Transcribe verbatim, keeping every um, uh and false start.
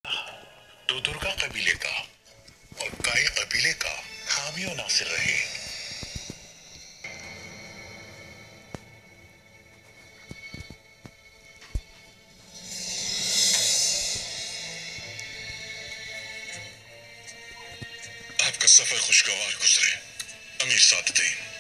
तो दुर्गा कबीले का और काय कबीले का हामियों नासिर रहे। आपका सफर खुशगवार गुजरे अमीर सादतीन।